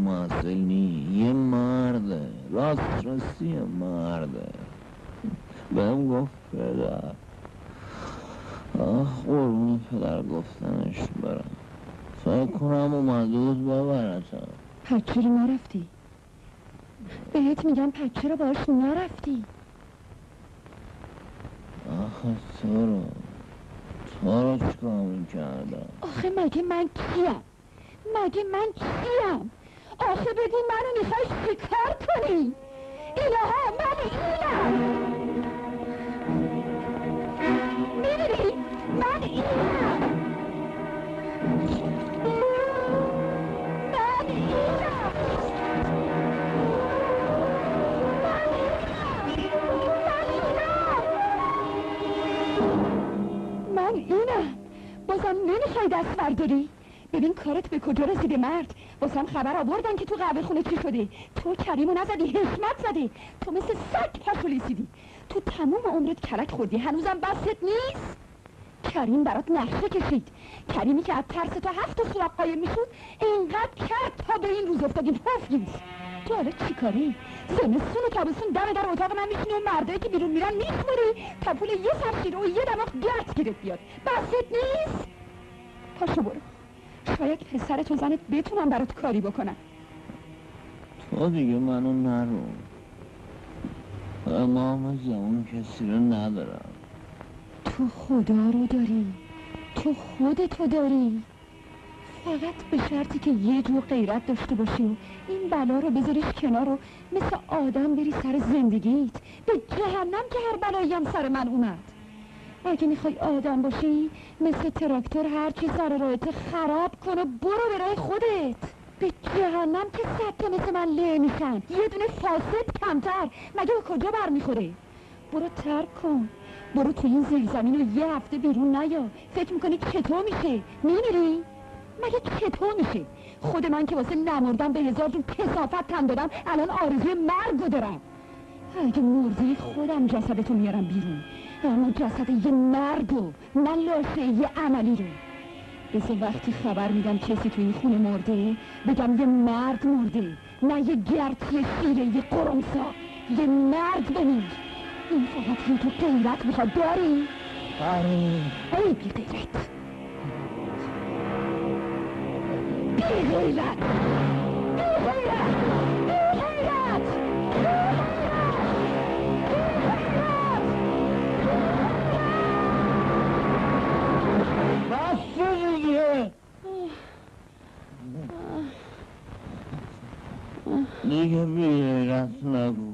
ماسلنی یه مرده، راست راستی یه مرده. بهم گفت پدر، قربون پدر گفتنش برم، فکر کنم اومده بود ببرتم. پس چرا نرفتی؟ بهت میگم پس چرا باش نرفتی؟ آخه تو رو چیکار میکردم؟ آخه مگه من کیم؟ آخه بدین منو میخوای شکار کنی؟ الهه من اینم، میدونی من اینم. بازم نمیخوای دست برداری؟ ببین کارت به کجا رسیده مرد. واسم خبر آوردن که تو قهوه خونه چی شده. تو کریمو نزدی، حشمت زدی، تو مثل سگ پاشو لیسیدی، تو تموم عمرت کلک خوردی، هنوزم بست نیست؟ کریم برات نقشه کشید، کریمی که از ترس تا 7 سوراخ قایم میشد اینقدر کرد تا به این روز افتادیم. حفظ تو حالا چی کاری؟ زمستون و تابستون دم در اتاق من میشینی و مردایی که بیرون میرن میخوری تا پول یه سرشیر و یه دماغ گرد گیرت بیاد. بست نیست؟ پاشو برو، شاید پسرت و زنت بتونم برات کاری بکنم. تو دیگه منو نرو، امام زمان کسی رو ندارم. تو خدا رو داری، تو خودتو داری، فقط به شرطی که یه جور غیرت داشته باشی و این بلا رو بذاریش کنار و مثل آدم بری سر زندگیت. به جهنم که هر بلایی هم سر من اومد. اگه میخوای آدم باشی مثل تراکتور هرچی سر راهت خراب کن و برو به راه خودت. به جهنم که 100 تا مثل من له میشن، یه دونه فاسد کمتر. مگه به کجا برمیخوره؟ برو ترک کن، برو تو این زیرزمین و یه هفته بیرون نیا. فکر میکنی چطور میشه؟ میمیری؟ مگه چطور میشه؟ خود من که واسه نمردم به 1000 جون کثافت تن دادم، الان آرزوی مرگو دارم. اگه مردی خودم جسدتو میارم بیرون، اما جسد یه مردو، نه لاشه یه عملی رو. بذار وقتی خبر میدم کسی تو این خونه مرده بگم یه مرد مرده، نه یه گرتی شیره یه قرمسا. یه مرد بمیر. این فقط یه تو غیرت میخواد. داری؟ ای بی غیرت، بی غیرت، بی غیرت، بی غیرت، بس دیگه، دیگه بی غیرت نگو.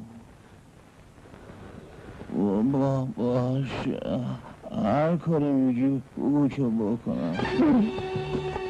باشه، هر کاری میگی بگو که بکنم.